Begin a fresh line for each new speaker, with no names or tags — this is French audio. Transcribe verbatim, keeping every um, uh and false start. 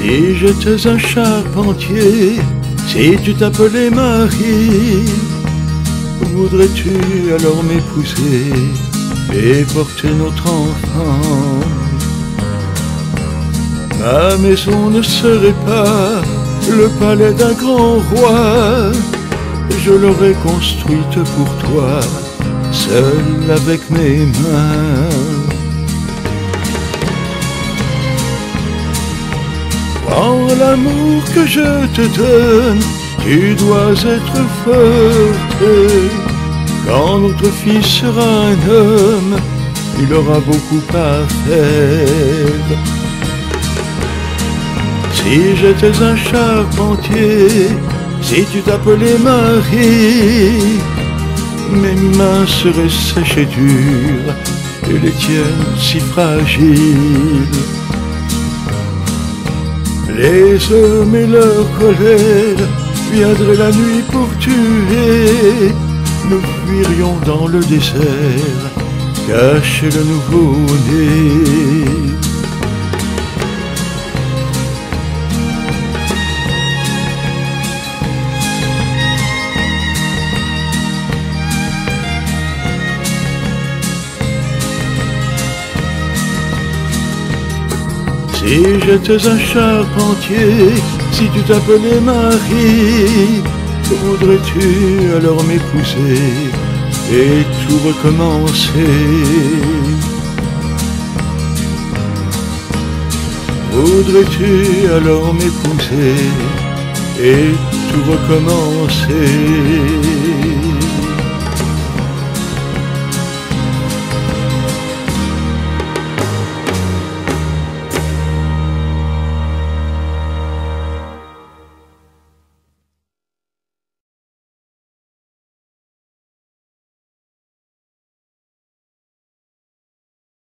Si j'étais un charpentier, si tu t'appelais Marie, voudrais-tu alors m'épouser et porter notre enfant? Ma maison ne serait pas le palais d'un grand roi, je l'aurais construite pour toi, seul avec mes mains. Dans l'amour que je te donne, tu dois être forte. Quand notre fils sera un homme, il aura beaucoup à faire. Si j'étais un charpentier, si tu t'appelais Marie, mes mains seraient sèches et dures, et les tiennes si fragiles. Les hommes et leur colère viendraient la nuit pour tuer. Nous fuirions dans le désert, cacher le nouveau-né. Si j'étais un charpentier, si tu t'appelais Marie, voudrais-tu alors m'épouser et tout recommencer? Voudrais-tu alors m'épouser et tout recommencer?